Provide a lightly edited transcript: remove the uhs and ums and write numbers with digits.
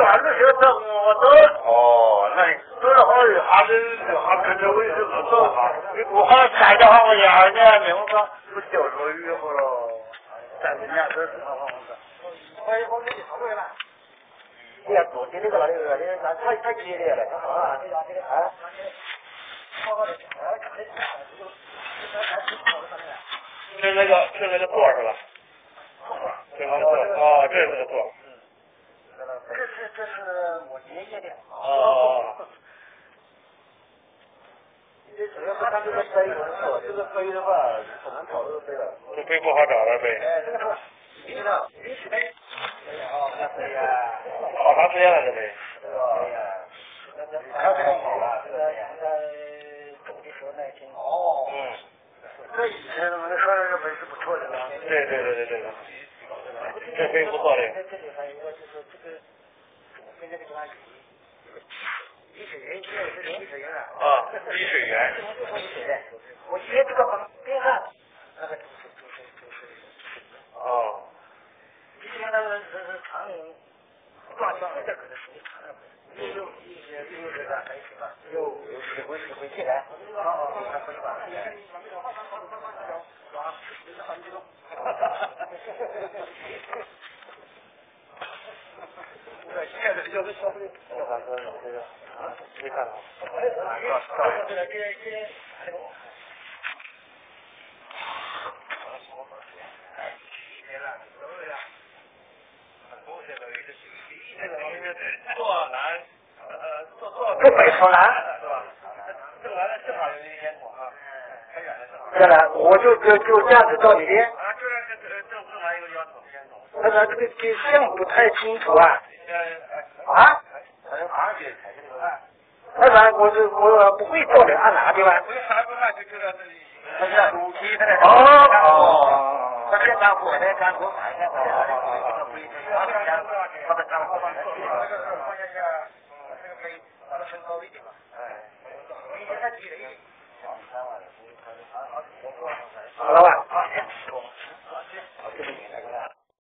转着学走，我都哦，那都是好有哈人，哈跟着我是个走哈。我好参加好我家的名字，不教授以后了，30年这是好好的。我给你回来。你要做起这个了，那太激烈了，啊！ 是那个座是吧？这个座哦，这是个座。 这是我爷爷的。 哦。 这主要他这个碑文做这个碑的话，不能找这个碑了。 这碑不好找了碑。 哎，这个是历史碑。对呀。 好长时间了这碑。 对呀。还太好了，这个走的时候那挺好。 嗯。 这以前我们说这碑是不错的了。 对。这碑不错的。 这里还有一个就是这个跟这个地方丽水园，这是丽水园啊。 啊，丽水园。 我学这个旁边上那个就是哦。 丽水园那个是长断断的，这可是属于长的。有这个还行吧，有石灰进来。还不是吧？现在要是消费， 我看这个没看到。 这北朝南。 正好有一烟火啊，很远的正好。 对了，我就这样子到你的。 啊，就是正来一个烟筒， 那个这个景象不太清楚啊。啊？那个我不会照的，按哪个地方？哦。他这干活的干活反正好了吧？